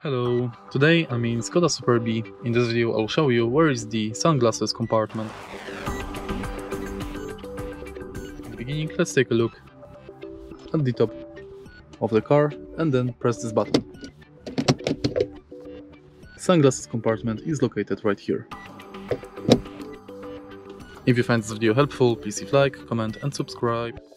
Hello, today I'm in Skoda Superb III. In this video I'll show you where is the sunglasses compartment. In the beginning, let's take a look at the top of the car and then press this button. Sunglasses compartment is located right here. If you find this video helpful, please leave a like, comment and subscribe.